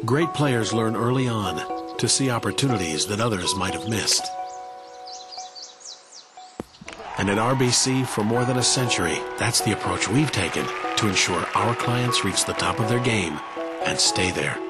Great players learn early on to see opportunities that others might have missed. And at RBC, for more than a century, that's the approach we've taken to ensure our clients reach the top of their game and stay there.